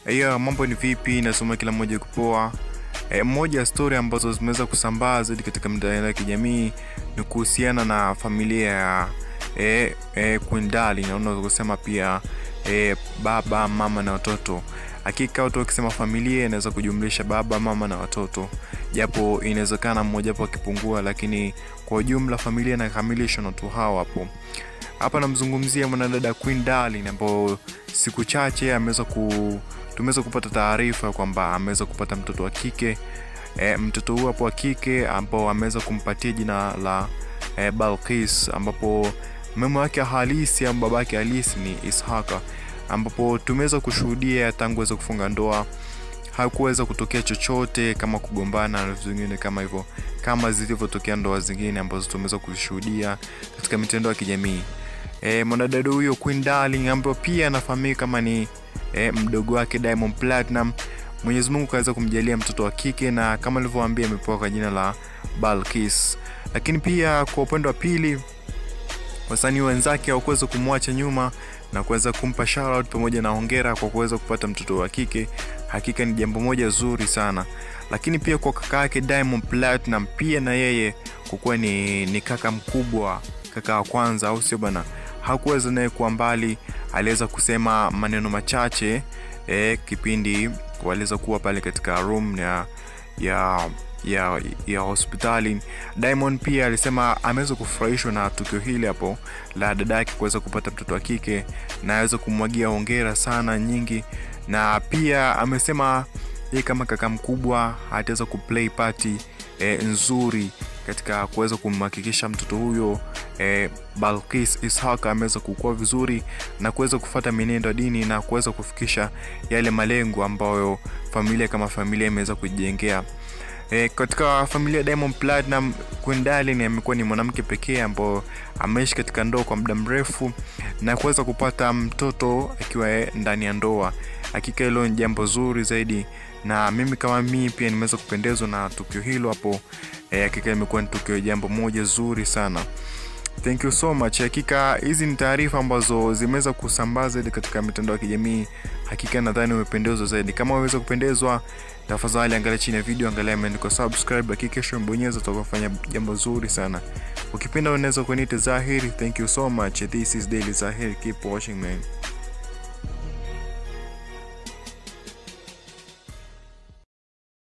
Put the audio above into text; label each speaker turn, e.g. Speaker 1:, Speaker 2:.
Speaker 1: Hiyo mambo ni vipi? Nasoma kila mmoja kupoa. Moja ya story ambazo zimeweza kusambaa zaidi katika mitandao ya kijamii ni kuhusiana na familia ya Queen Darling, na unaweza kusema pia baba, mama na watoto. Hakika watu wakisema familia inaweza kujumlisha baba, mama na watoto. Japo inawezekana mmoja wapo akipungua, lakini kwa ujumla familia inakamilisha na watu hao hapo. Hapa namzungumzia mwanadada Queen Darling ambaye siku chache tumeweza kupata taarifa kwamba ameweza kupata mtoto wa kike. Mtoto huyo hapo wa kike ambao ameweza kumpatia jina la Balqis, ambapo mama yake halisi au babake halisi ni Ishaka, ambapo tumeweza kushuhudia tangu aweze kufunga ndoa hakuweza kutokea chochote kama kugombana na vitu vingine kama hivyo, kama zilivyotokea ndoa zingine ambazo tumeweza kushuhudia katika mitandao ya kijamii. Mwanadada huyo Queen Darling ambaye pia anafahamika kama ni mdogo wake Diamond Platinum, Mwenyezi Mungu kaweza kumjalia mtoto wa kike, na kama nilivyowaambia amepewa kwa jina la Balqis. Lakini pia kwa upande wa pili, wasanii wenzake hawakuweza kumwacha nyuma na kuweza kumpa shout out pamoja na hongera kwa kuweza kupata mtoto wa kike. Hakika ni jambo moja zuri sana. Lakini pia kwa kaka yake Diamond Platinum, pia na yeye kwa kuwa ni kaka mkubwa, kaka wa kwanza, au sio bana, hakuweza naye kuwa mbali. Aliweza kusema maneno machache kipindi waliweza kuwa pale katika room ya hospitali. Diamond pia alisema ameweza kufurahishwa na tukio hili hapo la dadake kuweza kupata mtoto wa kike, na aweza kumwagia hongera sana nyingi, na pia amesema yeye kama kaka mkubwa ataweza kuplay party nzuri katika kuweza kumhakikisha mtoto huyo Balqis Ishaka ameweza kukua vizuri na kuweza kufuata mienendo ya dini na kuweza kufikisha yale malengo ambayo familia kama familia imeweza kujengea. Katika familia Diamond Platinum, Queen Darling amekuwa ni mwanamke pekee ambaye ameishi katika ndoa kwa muda mrefu na kuweza kupata mtoto akiwa ndani ya ndoa. Hakika hilo ni jambo zuri zaidi, na mimi kama mimi pia nimeweza kupendezwa na tukio hilo hapo. Hakika imekuwa ni tukio jambo moja zuri sana. Thank you so much. Hakika hizi ni taarifa ambazo zimeweza kusambaza zaidi katika mitandao ya kijamii. Hakika nadhani umependezwa zaidi. Kama umeweza kupendezwa, tafadhali angalia chini ya video, angalia imeandikwa subscribe, hakikisha mbonyeza, utakufanya jambo zuri sana. Ukipenda unaweza kuniita Zahir. Thank you so much. This is Daily Zahir. Keep watching, man.